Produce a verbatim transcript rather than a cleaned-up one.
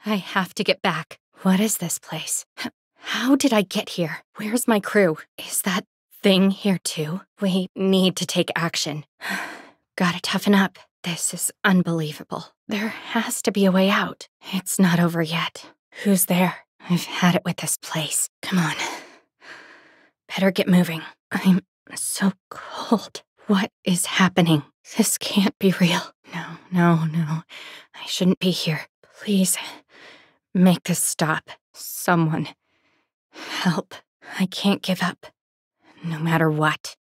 I have to get back. What is this place? H- How did I get here? Where's my crew? Is that thing here too? We need to take action. Gotta toughen up. This is unbelievable. There has to be a way out. It's not over yet. Who's there? I've had it with this place. Come on. Better get moving. I'm so cold. What is happening? This can't be real. No, no, no. I shouldn't be here. Please, make this stop. Someone. Help. I can't give up. No matter what.